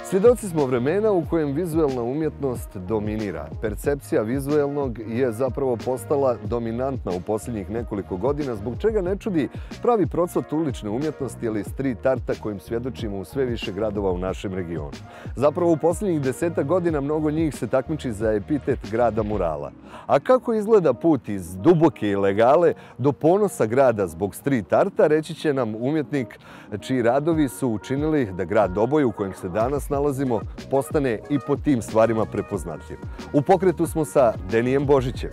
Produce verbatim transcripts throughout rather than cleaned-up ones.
Svjedoci smo vremena u kojem vizuelna umjetnost dominira. Percepcija vizuelnog je zapravo postala dominantna u posljednjih nekoliko godina, zbog čega ne čudi pravi procvat ulične umjetnosti ili street arta kojim svjedočimo u sve više gradova u našem regionu. Zapravo u posljednjih desetak godina mnogo njih se takmiči za epitet grada murala. A kako izgleda put iz duboke ilegale do ponosa grada zbog street arta, reći će nam umjetnik čiji radovi su učinili da grad Doboj u kojem se danas nalazimo postane i po tim stvarima prepoznatljiv. U pokretu smo sa Denijem Božićem.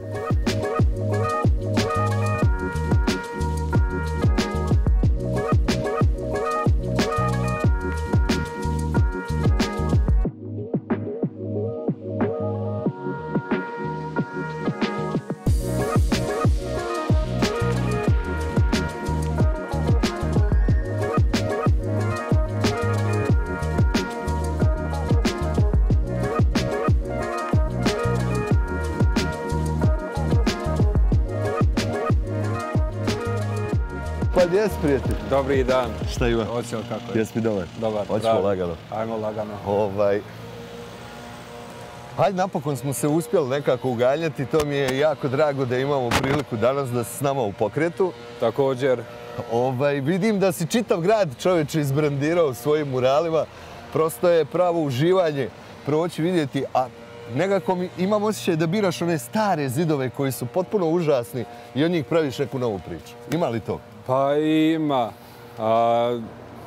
Pa gdje si, prijatelj? Dobri dan. Šta ima? Oćeo kako je? Jesi mi dobar? Dobar, Hoćemo pravi. lagano. Ajmo lagano. Ovaj... Hajde, napokon smo se uspjeli nekako ugaljati. To mi je jako drago da imamo priliku danas da si s nama u pokretu. Također. Ovaj, vidim da si čitav grad čovječe izbrandirao svojim muralima. Prosto je pravo uživanje proći vidjeti, a nekako mi imam osjećaj da biraš one stare zidove koji su potpuno užasni i od njih praviš neku novu priču. Ima li to? Pa ima. A,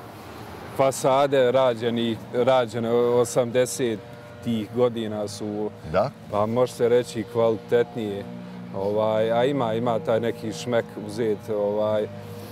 fasade rađeni, rađene osamdesetih godina su, Da? pa može se reći, kvalitetnije. Ovaj, a ima, ima taj neki šmek uzet, ovaj,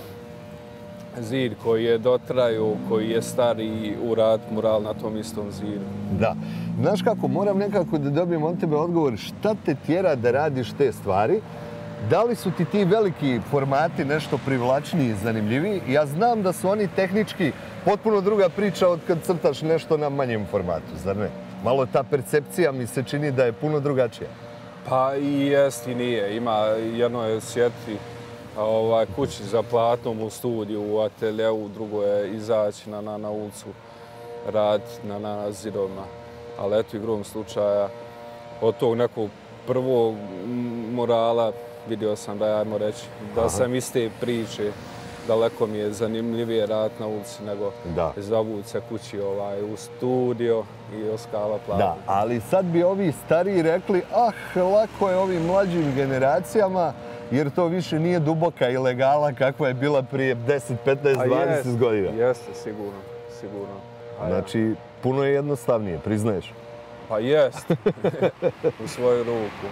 zid koji je dotraju, koji je stari, urad mural na tom istom zidu. Da. Znaš kako, moram nekako da dobijem od tebe odgovor šta te tjera da radiš te stvari. Da li su ti ti veliki formati nešto privlačniji i zanimljiviji? Ja znam da su oni tehnički potpuno druga priča od kad crtaš nešto na manjem formatu, zar ne? Malo ta percepcija mi se čini da je puno drugačija. Pa i jest i nije. Ima jedno je sjeti ovaj, kući za platnom u studiju, u ateljeu, drugo je izaći na, na, na ulicu, rad na, na, na zidovima. Ali eto, igrom slučaja, od tog nekog prvog murala vidio sam da, ajmo reći, da sam iz te priče. Daleko mi je zanimljivije rad na ulici nego zavući se kući ovaj, u studio i oskala platno. Da, ali sad bi ovi stariji rekli, ah, lako je ovim mlađim generacijama, jer to više nije duboka ilegala kakva je bila prije deset, petnaest, dvadeset godina. Jeste, sigurno, sigurno. Znači, puno je jednostavnije, priznaješ? Pa jest, u svoju ruku.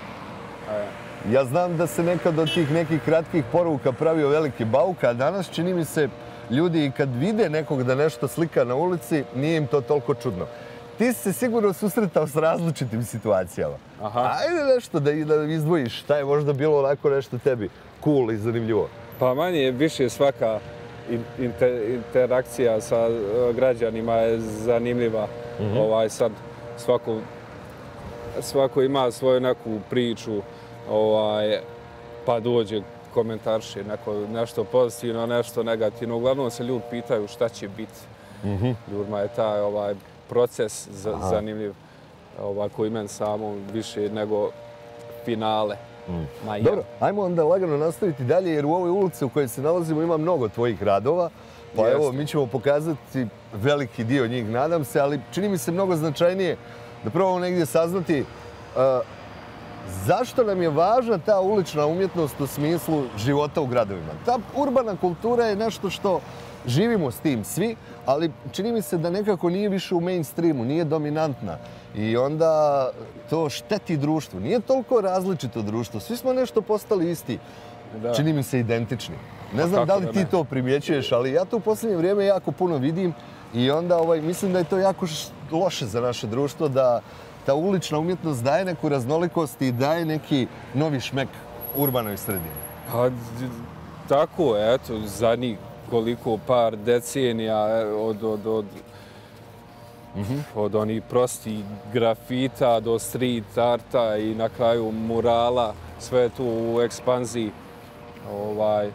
Ja znam da se nekad od tih nekih kratkih poruka pravio veliki bauk, a danas čini mi se ljudi kad vide nekog da nešto slika na ulici, nije im to toliko čudno. Ti si se sigurno susretao s različitim situacijama. Aha. Ajde nešto da izdvojiš, šta je možda bilo onako nešto tebi cool i zanimljivo? Pa manje više svaka inter, interakcija sa građanima je zanimljiva. Mm-hmm. Ovaj, sad svako, svako ima svoju neku priču, ovaj, pa dođe komentarši, neko, nešto pozitivno, nešto negativno. Uglavnom se ljudi pitaju šta će biti. Mm-hmm. Ljudima je taj ovaj, proces za, zanimljiv, ovaj, koji meni samo više nego finale. Mm. Ja. Dobro, ajmo onda lagano nastaviti dalje, jer u ovoj ulici u kojoj se nalazimo ima mnogo tvojih radova. Pa Jeste. Evo, mi ćemo pokazati veliki dio njih, nadam se, ali čini mi se mnogo značajnije da probamo negdje saznati uh, zašto nam je važna ta ulična umjetnost u smislu života u gradovima. Ta urbana kultura je nešto što živimo s tim svi, ali čini mi se da nekako nije više u mainstreamu, nije dominantna. I onda to šteti društvu. Nije toliko različito društvo. Svi smo nešto postali isti. Da. Čini mi se identični. Ne znam da li ti to primjećuješ, ali ja to u posljednje vrijeme jako puno vidim i onda ovaj, mislim da je to jako loše za naše društvo, da ta ulična umjetnost daje neku raznolikost i daje neki novi šmek urbanoj sredini. Pa tako je, eto, zadnjih koliko par decenija od, od, od, mm-hmm. od onih prostih grafita do street arta i na kraju murala, sve je tu u ekspanziji. Ovaj,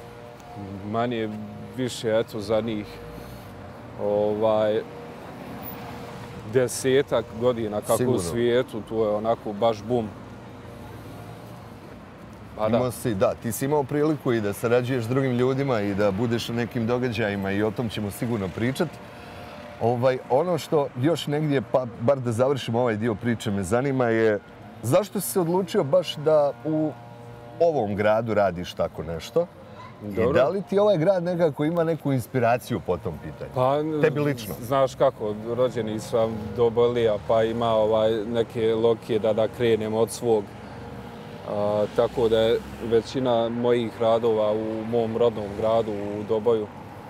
manje više, eto, zadnjih ovaj, desetak godina kako Sigurno. u svijetu, tu je onako baš bum. Pa da. Imao si, da, ti si imao priliku i da sarađuješ s drugim ljudima i da budeš na nekim događajima i o tom ćemo sigurno pričati. Ovaj, ono što još negdje, pa bar da završimo ovaj dio priče, me zanima je zašto si se odlučio baš da u ovom gradu radiš tako nešto? Dobro. I da li ti ovaj grad nekako ima neku inspiraciju po tom pitanju? Pa, tebi lično? Znaš kako, rođeni sam do Bolija, pa ima ovaj neke lokije da, da krenem od svog. A, tako da je većina mojih radova u mom rodnom gradu, u Doboju.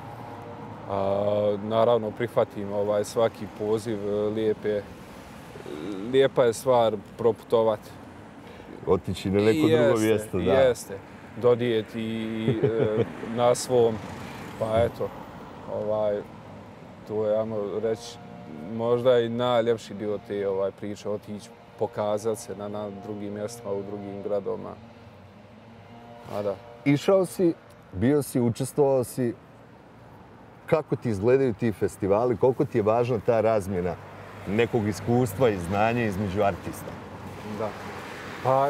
A, naravno, prihvatim ovaj svaki poziv, lijepe, lijepa je stvar proputovati. Otići na neko jeste, drugo mjesto, da. Jeste, dodijeti e, na svom, pa eto, ovaj, to je, ajmo reći, možda i najljepši dio te ovaj, priče, otići pokazati se na, na drugim mjestima, u drugim gradovima. A da. Išao si, bio si, učestvovao si. Kako ti izgledaju ti festivali? Koliko ti je važna ta razmjena nekog iskustva i znanja između artista? Da. Pa,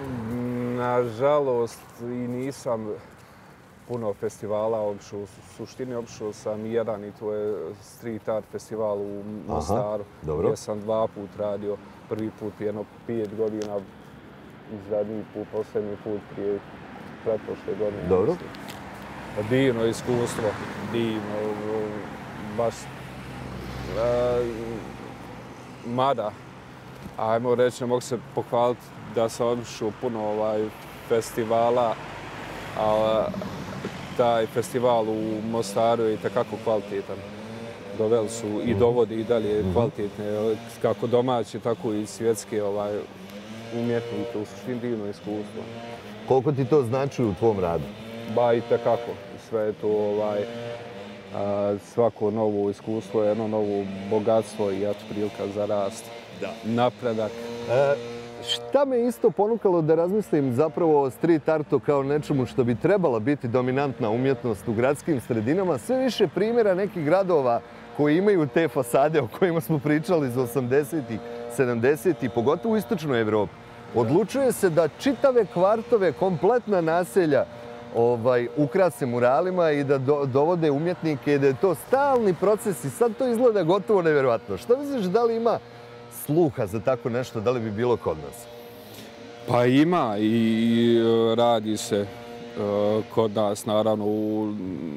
nažalost, i nisam puno festivala obišao. U suštini obišao sam jedan i to je Street Art festival u Mostaru. Dobro. Gdje sam dva put radio. Prvi put jedno pet godina, zadnji put, posljednji put prije pretprošle godine. Dobro. Divno iskustvo, divno, baš, e, mada, ajmo reći, ne mogu se pohvaliti da sam obišao puno ovaj, festivala, a taj festival u Mostaru je itekako kvalitetan. Doveli su i dovodi i dalje kvalitetne, kako domaće, tako i svjetske ovaj, umjetnike, u suštini divno iskustvo. Koliko ti to znači u tvom radu? Ba i tekako. Sve je to ovaj, a, svako novo iskustvo, jedno novo bogatstvo i eto prilika za rast. Da. Napredak. E, šta me isto ponukalo da razmislim zapravo o street artu kao nečemu što bi trebala biti dominantna umjetnost u gradskim sredinama? Sve više primjera nekih gradova koji imaju te fasade o kojima smo pričali iz osamdesetih, sedamdesetih, pogotovo u istočnoj Evropi. Odlučuje se da čitave kvartove, kompletna naselja ovaj, ukrase muralima i da do, dovode umjetnike i da je to stalni proces i sad to izgleda gotovo nevjerojatno. Što misliš, da li ima sluha za tako nešto, da li bi bilo kod nas? Pa ima i radi se uh, kod nas, naravno, u,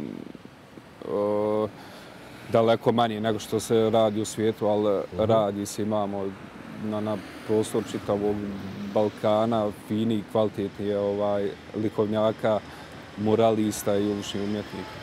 uh, daleko manje nego što se radi u svijetu, ali uh-huh. radi se, imamo na, na prostor čitavog Balkana fini, kvalitetni ovaj, likovnjaka, muralista i uličnih umjetnika.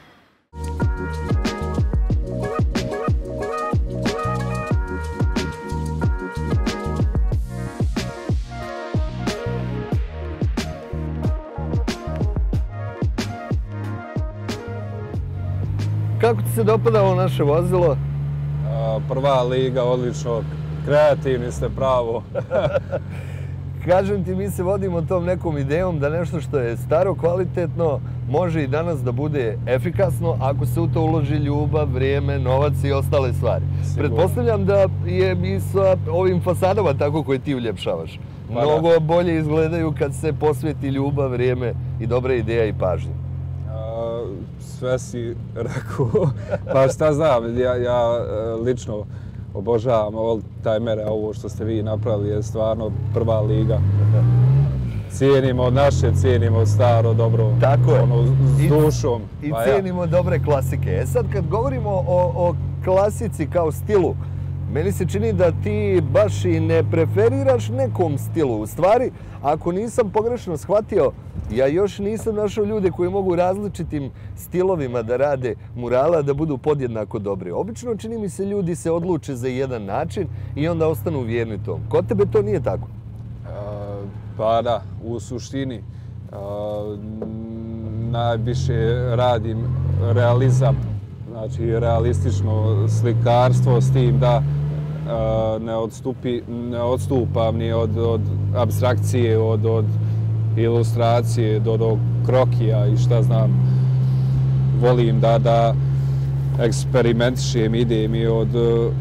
Kako ti se dopadalo naše vozilo? A, prva liga, odlično. Kreativni ste, pravo. Kažem ti, mi se vodimo tom nekom idejom da nešto što je staro, kvalitetno, može i danas da bude efikasno ako se u to uloži ljubav, vrijeme, novac i ostale stvari. Sigurno. Pretpostavljam da je i sa ovim fasadama tako koje ti uljepšavaš. Pa mnogo da. bolje izgledaju kad se posveti ljubav, vrijeme i dobra ideja i pažnja. A, sve si rekao. Pa šta znam, ja, ja lično obožavam oldtimere, ovo što ste vi napravili je stvarno prva liga. Cijenimo naše, cijenimo staro, dobro, tako je. Ono, s dušom. I, i pa cijenimo ja. dobre klasike. E sad kad govorimo o, o klasici kao stilu, meni se čini da ti baš i ne preferiraš nekom stilu. U stvari, ako nisam pogrešno shvatio, ja još nisam našao ljude koji mogu različitim stilovima da rade murala, da budu podjednako dobri. Obično, čini mi se, ljudi se odluče za jedan način i onda ostanu vjerni tom. Kod tebe to nije tako? A, pa da, u suštini a, najviše radim realizam, znači realistično slikarstvo s tim da a, ne, odstupi, ne odstupam ni od, od apstrakcije, od, od ilustracije do, do krokija i šta znam. Volim da, da eksperimentišem, idem i od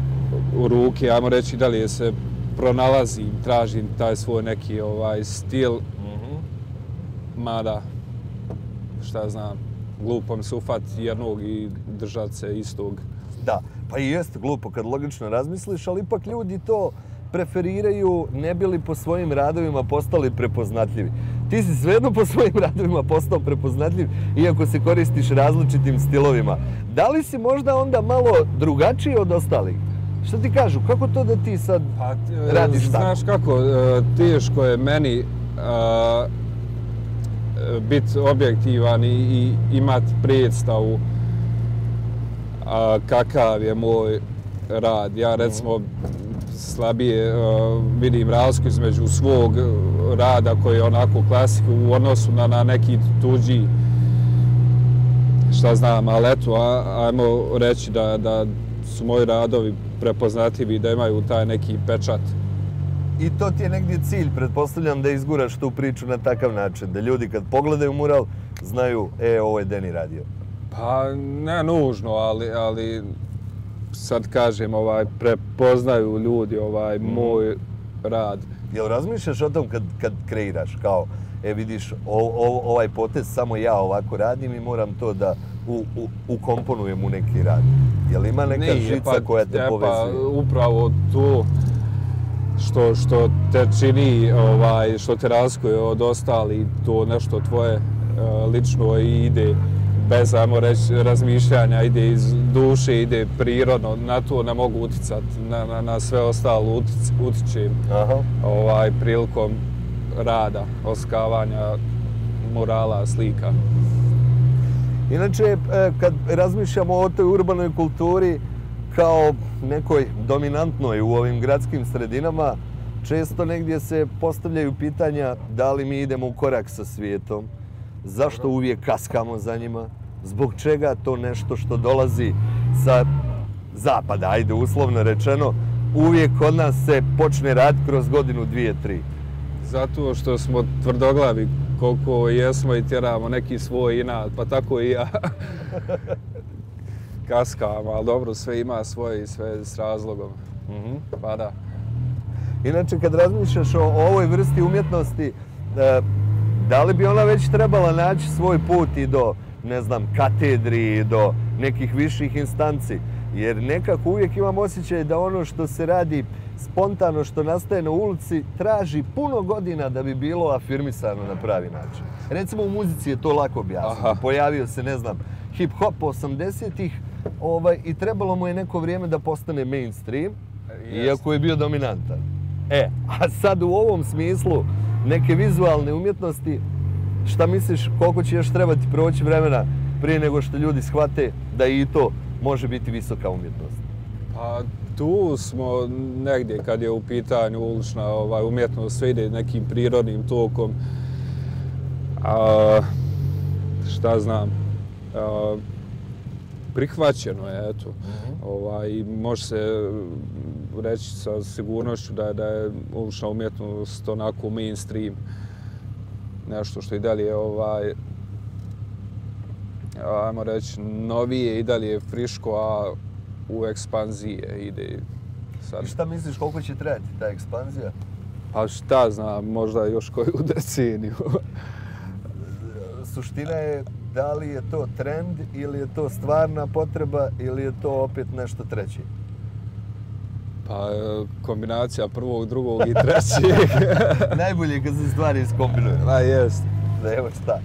u ruke, ajmo reći da li se pronalazim, tražim taj svoj neki ovaj stil, mada, šta znam, glupo mi se ufati jednog i držati se istog. Da, pa i jeste glupo kad logično razmisliš, ali ipak ljudi to preferiraju ne bi li po svojim radovima postali prepoznatljivi. Ti si svejedno po svojim radovima postao prepoznatljiv, iako se koristiš različitim stilovima. Da li si možda onda malo drugačiji od ostalih? Šta ti kažu? Kako to da ti sad pa, radiš tako? Znaš kako, teško je meni uh, biti objektivan i, i imati predstavu uh, kakav je moj rad. Ja recimo slabije uh, vidim razliku između svog rada koji je onako klasik u odnosu na, na neki tuđi, šta znam, ali eto, a, ajmo reći da, da su moji radovi prepoznatljivi i da imaju taj neki pečat. I to ti je negdje cilj, pretpostavljam da izguraš tu priču na takav način, da ljudi kad pogledaju mural znaju, e, ovo je Deni radio. Pa ne nužno, ali, ali sad kažem, ovaj, prepoznaju ljudi ovaj, mm. moj rad. Jel razmišljaš o tom kad, kad kreiraš, kao, e vidiš, o, o, ovaj potez samo ja ovako radim i moram to da u, u, ukomponujem u neki rad? Jel ima neka Nije, žica pa, koja te e, povezuje? Pa upravo to što, što te čini, ovaj, što te razlikuje od ostali, to nešto tvoje uh, lično i ide bez, ajmo reći, razmišljanja, ide iz duše, ide prirodno, na to ne mogu uticati, na, na, na sve ostalo utic, utičem ovaj, prilikom rada, oskavanja murala, slika. Inače, kad razmišljamo o toj urbanoj kulturi kao nekoj dominantnoj u ovim gradskim sredinama, često negdje se postavljaju pitanja da li mi idemo u korak sa svijetom, zašto uvijek kaskamo za njima, zbog čega to nešto što dolazi sa zapada, ajde uslovno rečeno, uvijek kod nas se počne raditi kroz godinu, dvije, tri. Zato što smo tvrdoglavi koliko jesmo i tjeramo neki svoj inat, pa tako i ja kaskam, ali dobro, sve ima svoje i sve s razlogom. Mm-hmm. Pa da. Inače, kad razmišljaš o, o ovoj vrsti umjetnosti, da li bi ona već trebala naći svoj put i do, ne znam, katedri, do nekih viših instanci? Jer nekako uvijek imam osjećaj da ono što se radi spontano, što nastaje na ulici, traži puno godina da bi bilo afirmisano na pravi način. Recimo u muzici je to lako objasniti. Pojavio se, ne znam, hip-hop osamdesetih ovaj, i trebalo mu je neko vrijeme da postane mainstream, yes. Iako je bio dominantan. E, a sad u ovom smislu neke vizualne umjetnosti, šta misliš koliko će još trebati proći vremena prije nego što ljudi shvate da i to može biti visoka umjetnost? Pa tu smo negdje kad je u pitanju ulična ovaj, umjetnost, sve ide nekim prirodnim tokom. A, šta znam, a, prihvaćeno je, eto. Mm-hmm. ovaj, može se reći sa sigurnošću da, da je ulična umjetnost onako mainstream. Nešto što i dalje ovaj, ajmo reći, novije i dalje friško, a u ekspanzije ide sad. I šta misliš koliko će trajati ta ekspanzija? Pa šta znam, možda još koju deceniju. Suština je da li je to trend ili je to stvarna potreba ili je to opet nešto treće? Pa kombinacija prvog, drugog i trećeg. Najbolje je kad se stvari iskombinuju. Da, jest. Da, evo šta.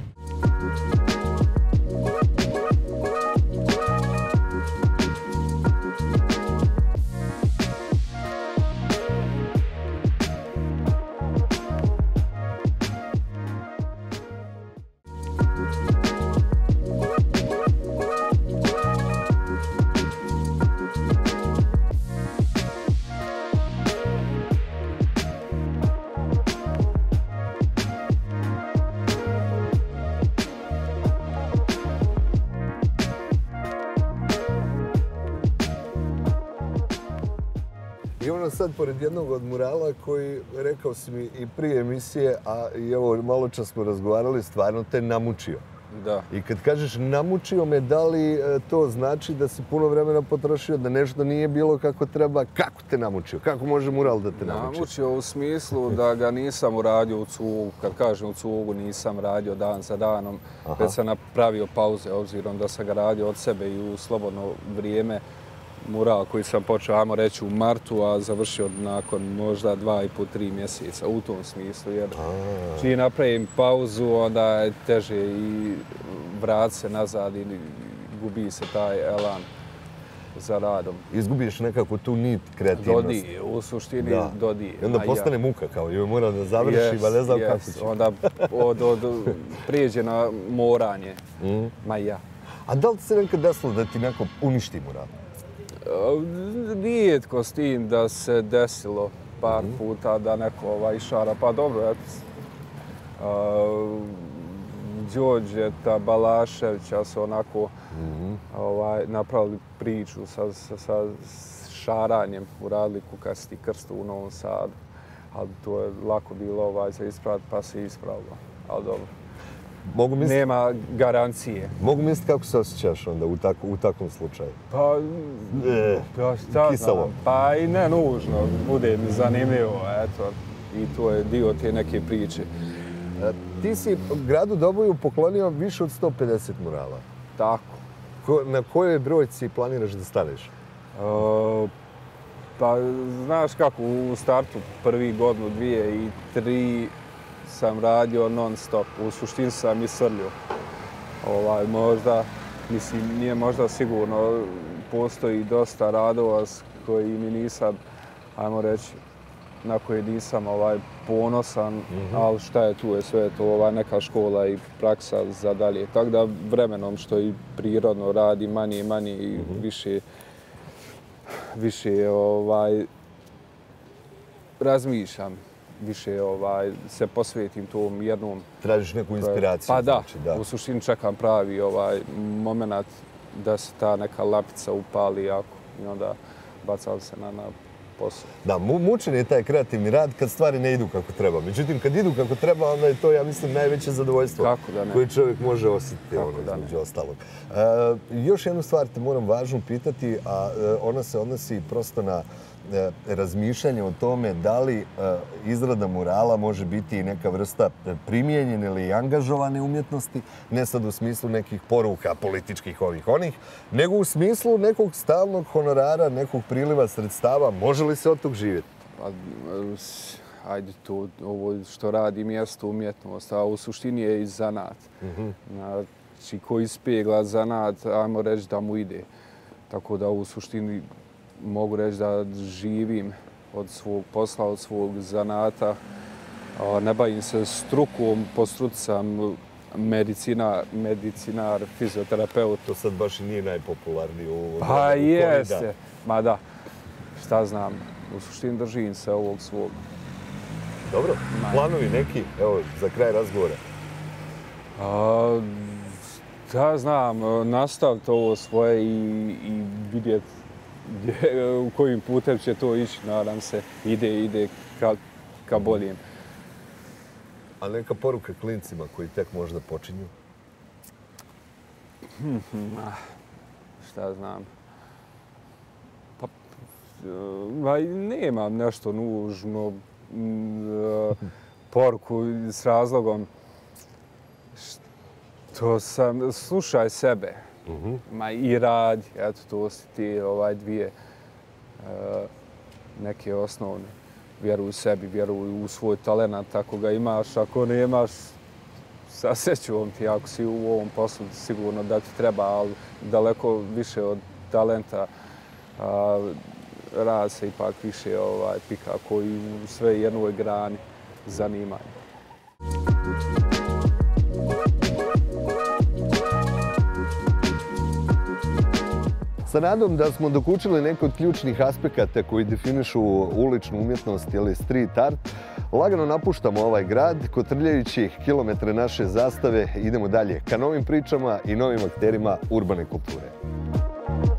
I ono sad, pored jednog od murala koji, rekao si mi i prije emisije, a i evo malo čas smo razgovarali, stvarno te namučio. Da. I kad kažeš namučio me, da li to znači da si puno vremena potrošio, da nešto nije bilo kako treba? Kako te namučio? Kako može mural da te namuči? Namučio u smislu da ga nisam uradio u cugu. Kad kažem u cugu, nisam radio dan za danom. Već sam napravio pauze, obzirom da sam ga radio od sebe i u slobodno vrijeme. Mural koji sam počeo, ajmo reći, u martu, a završio nakon možda dva i po, tri mjeseca u tom smislu. Jer čim napravim pauzu, onda je teže i vrat se nazad i gubi se taj elan za radom. Izgubiš nekako tu nit kreativnosti. Dodije, u suštini dodije. I onda postane muka, kao joj moram da završim, a ne znam kako ću. Onda prijeđe na moranje. Ma ja. A da li se nekad desilo da ti neko uništi mural? Rijetko s tim da se desilo par puta da neko išara. Pa dobro, eto, Đorđeta Balaševića su onako napravili priču sa šaranjem, uradili Kukasti krst u Novom Sadu. Ali to je lako bilo za ispraviti, pa se ispravilo. Ali dobro. Nema garancije. Mogu misliti kako se osjećaš onda u takvom slučaju? Pa, šta znam, pa i ne nužno, bude mi zanimljivo, eto, i to je dio te neke priče. Ti si gradu Doboju poklonio više od sto pedeset murala. Tako. Na kojoj brojci planiraš da staneš? Pa, znaš kako, u startu prvi godinu, dvije i tri sam radio non stop. U suštini sam i srljio. Možda, mislim, nije možda sigurno, postoji dosta radova s koji mi nisam, ajmo reći, na koje nisam ponosan, ali šta je tu, je sve to neka škola i praksa za dalje. Tako da vremenom što i prirodno radi manje i manje i više više razmišljam. Više se posvetim tom jednom... Tražiš neku inspiraciju? Pa da, u suštini čekam pravi moment da se ta neka lapica upali jako i onda bacam se na posao. Da, mučen je taj kreativni rad kad stvari ne idu kako treba. Međutim, kad idu kako treba, onda je to, ja mislim, najveće zadovoljstvo koje čovjek može osjetiti, između ostalog. Još jednu stvar te moram važno pitati, a ona se odnosi prosto na razmišljanje o tome da li izrada murala može biti neka vrsta primijenjene ili angažovane umjetnosti, ne sad u smislu nekih poruka političkih ovih onih, nego u smislu nekog stalnog honorara, nekog priliva sredstava. Može li se od tog živjeti? Ajde to, ovo što radi mjesto umjetnost, a u suštini je i zanat. Znači, ko ispegla zanat, ajmo reći da mu ide. Tako da u suštini mogu reći da živim od svog posla, od svog zanata. Ne bavim se strukom, po struci sam medicinar, fizioterapeut. To sad baš i nije najpopularniji u... Pa jeste, ma da, šta znam, u suštini držim se ovog svog. Dobro, planovi neki, evo, za kraj razgovora. Da znam, nastaviti ovo svoje i vidjeti u kojim putem će to ići, nadam se, ide, ide ka boljem. A neka poruka klincima koji tek možda počinju? Šta znam. Pa, nemam nešto nužno poruku s razlogom što sam, slušaj sebe. Ma i radi, eto to su ti dvije neke osnovne. Vjeruj u sebi, vjeruj u svoj talent, ako ga imaš, ako ne imaš, sa srećom ti, ako si u ovom poslu, sigurno da ti treba, ali daleko više od talenta rad se ipak više pika koji u sve jednoj grani zanimanja. Sa nadom da smo dokučili neke od ključnih aspekata koji definišu uličnu umjetnost ili street art, lagano napuštamo ovaj grad, kotrljajući kilometre naše zastave, idemo dalje ka novim pričama i novim akterima urbane kulture.